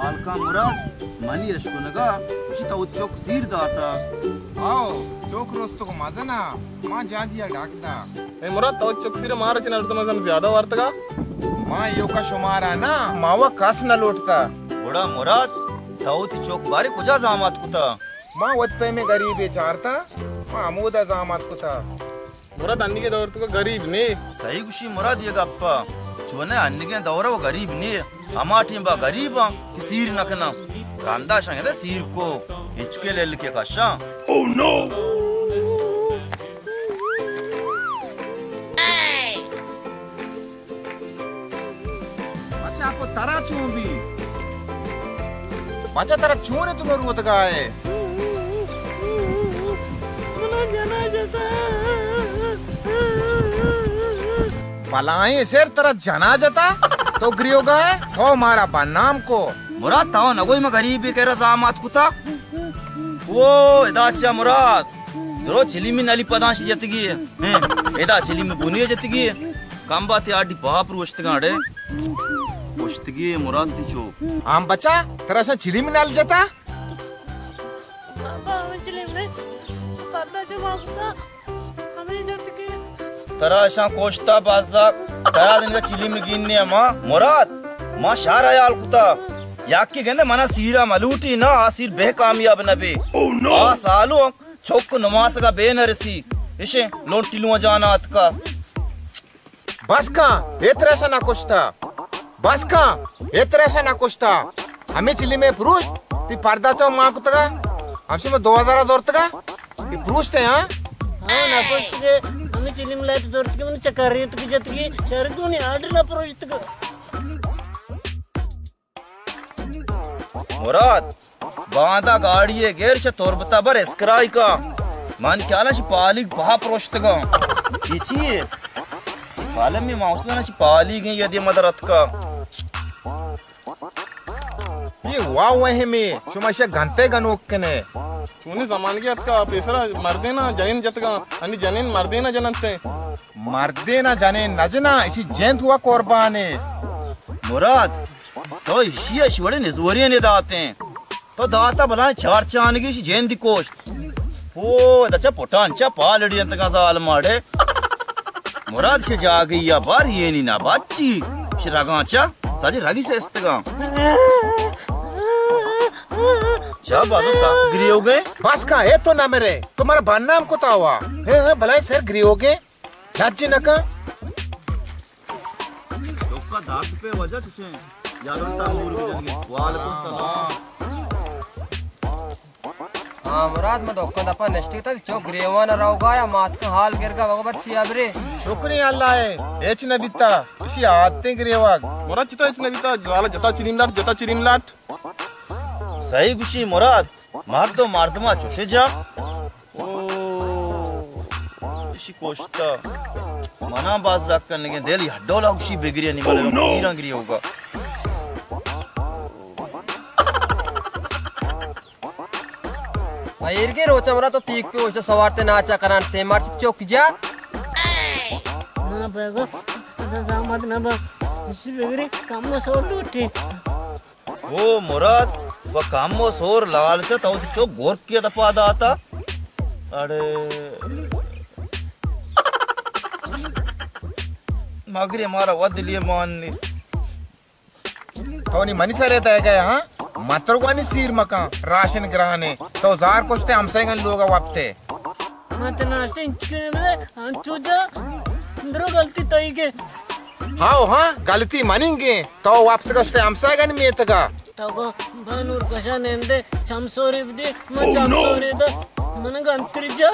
halka Murat mani ashkunaga ushi ta uchok sir data आओ चौक रोज तो मजा ना माँ जागिया डाकदा ए मुराद तो uchok sir मारा चिना तो मजा ज्यादा वार्ता का माँ यो का शुमारा ना मावा कास न लोटता बड़ा Murat ताऊती चौक बारे कुजा जामात कुता माँ वत्पे में गरीब है चारता माँ अमूदा जामात कुता मुराद अन्नी के दौर तो गरीब ने सही गुशी Murat ये गप्पा चुने अन्नी के दौर वो गरीब ने हमारी बा गरीबा कि सीर नकना कांदा शांगे दे सीर को इचके ले लिखे काशा Oh no! अच्छा आपको तारा चूं भी अच्छा तारा चूं ने तुम्हें रोत का है पलाए सिर तरह जना जाता तो ग्रियो का है तो हमारा नाम को Murat ताऊ नगोई में गरीब के रहा जामात कुता वो इदाचा Murat दरो चिली में नाली पदांशी जतगी है इदा चिली में बुनिया जतगी है काम बात यार डी बाप रोश्त गाड़े रोश्तगी Murat दिचो आम बच्चा तेरा सा चिली में नाल जाता तरा ऐसा कोश्ता बाज़ा तरा दिन का चिली में गिनने माँ Murat माँ शारा याल कुता याकी कहने मना सीरा मलूटी ना आसिर बेकामयाब नबे आ सालों चौक नमाज का बेनरसी इसे लोंटी लुआ जाना अतका बस का ये तरह सा ना कोश्ता बस का ये तरह सा ना कोश्ता हमें चिली में पुरुष ती पर्दा चाव माँ कुता का हमसे में 2000 जोर तका ये पुरुष थे हाँ हाँ ना कोश्त के हमें चिली में लाये तो जोर तक मैंने चक्कर रही तो की जत की शहर क्यों नहीं आर्डर ला पुरुष तक Murat बांधा गाड़ी है गेर च तोरबता बर एस्क्राई का मान क्या ना पाली बहा प्रोष्टगा इची पालम में माउसला ना पाली गई यदि मदरत का ये वाह वह में चुमाशा घंटे गनोक कने तूने जमान के का पेसरा मर्दे ना जैन जतगा अन्नी जनेन मर्दे ना जनते मर्दे ना जाने नजना इसी जैन हुआ कुर्बान है Murat तो इसी शिवड़े निज़ोरिये ने दाते हैं तो दाता बना चार चांद की जैन दी कोश ओ दच्चा पोटान चा पालड़ी अंत का जाल मारे Murat से जा गई या बार ये नहीं ना बाची शिरागा चा साजी रागी से इस्तेगा चा बाजू सा गिरी हो गए बस का है तो ना मेरे तुम्हारा बननाम को तावा है भलाई सर गिरी हो गए लाजी नका चौका दाग पे वजह तुझे वालेकुम सलाम हाँ मुराद मैं दोक्का दफा नष्टी तक चौक ग्रेवान राउगा या मात का हाल गिर का वगैरह चिया बरे शुक्रिया अल्लाह है एच नबीता इसी आते ग्रेवाग मुराद चिता इच नबीता ज्वाला जता चिरिम लाट सही गुशी Murat मार्दमा चोशे जा ओ इसी कोश्ता मना बाज जाक करने के दिल हड्डोला गुशी बिगरिया निकले हीरा गिरी होगा आयर के रोचा मरा तो पीक पे उसे सवारते नाचा करान ते मार चौक जा ना बेगो ऐसा सामत ना बा इसी बेगरे काम में सोर लूटी ओ Murat वो काम में सोर लाल चा तो चौक गोर किया दफा दाता अरे मगरी हमारा वध लिए माननी तो नहीं मनी सर रहता है क्या हाँ मतरवानी सीर मका राशन ग्रहणे तो जार कुछ हमसे गन लोग वापते मत नाश्ते इंचके में अंचुजा अंदरो गलती तई के हाँ गलती मनेंगे तो वापस कष्टे हमसे गन में तका तो को बानूर कशा नेंदे चमसोरी बदे मैं चमसोरी दा मन गंत्रिजा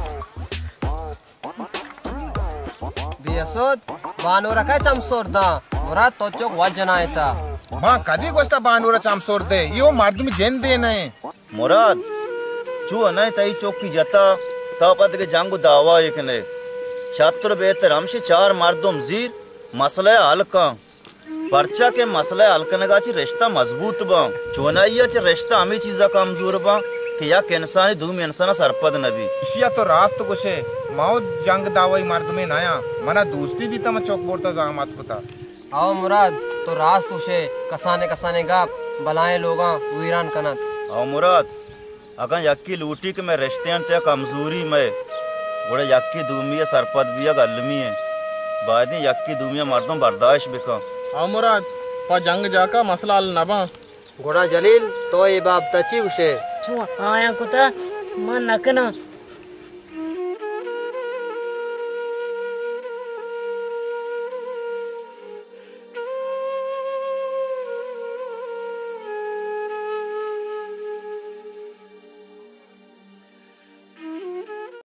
बियसोद बानो रखा चमसोर दा मुराद तो चौक वजना था माँ कदी गोश्ता बानूरा चमसोर दे यो मर्द में जेन दे नहीं Murat चू अनाय तई चौक की जता तापत के जांगो दावा एक ने छात्र बेहतर हमसे चार मर्दों जीर मसला हल का पर्चा के मसला हल करने का ची रिश्ता मजबूत बा चुनाइया ची रिश्ता हमें चीज़ा कमजोर बा कि या इंसानी धूम इंसाना सरपद नबी इसिया तो रात तो कुछ माओ जंग दावाई मर्द में नया मना दोस्ती भी तम चौक बोलता जामात कुता आओ मुराद तो रास तुषे कसाने कसाने गा बलाएं लोगा वीरान कनत और मुराद अगर यक्की लूटी के मैं रिश्ते ते कमजोरी में बड़े यक्की दूमिया सरपत बिया गलमी है बाद यक्की दूमिया मर्दों बर्दाश्त बिका आओ मुराद पा जंग जाका मसला हल नबा घोड़ा जलील तो ये बाप तची उसे चुआ आया कुता मन नकना